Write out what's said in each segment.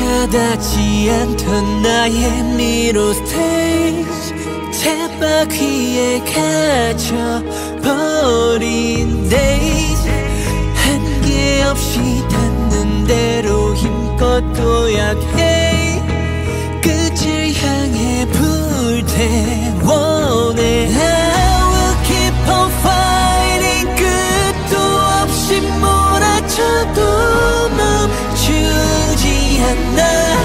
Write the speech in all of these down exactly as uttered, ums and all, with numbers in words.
와닿지 않던 나의 미로 스테이지 쳇바퀴에 갇혀버린 데이지 한계 없이 닿는 대로 힘껏 도약해 끝을 향해 불태워내 I will keep on fighting 끝도 없이 몰아쳐도 멈추지 않아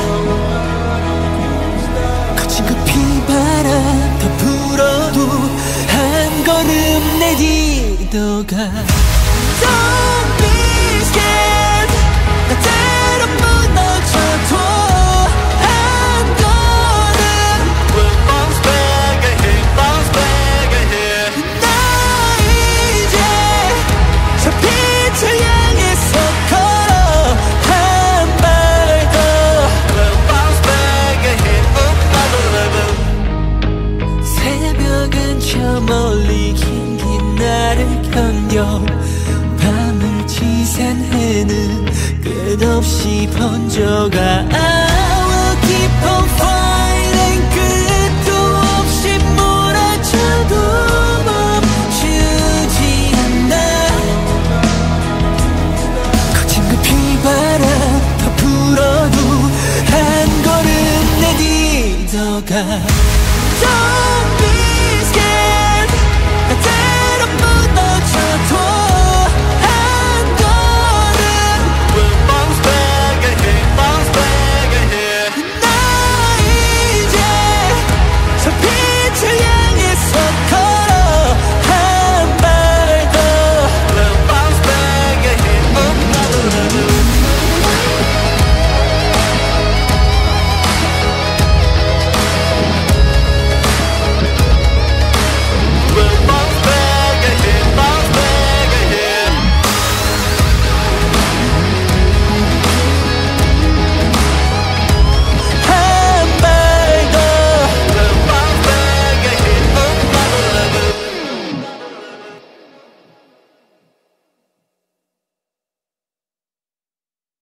거친 그 비바람 더 불어도 한 걸음 내딛어가 Don't be scared 나 때론 무너져도 한 걸음 We'll bounce back ahead bounce back ahead 나 이제 저 빛을 향해서 걸어 한 발 더 We'll bounce back ahead up another level 새벽은 저 멀리 긴 긴 나를 견뎌 밤을 지샌해는 끝없이 번져가 I will keep on fighting 끝도 없이 몰아쳐도 멈추지 않아 거친 그 비바람 더 불어도 한 걸음 내딛어가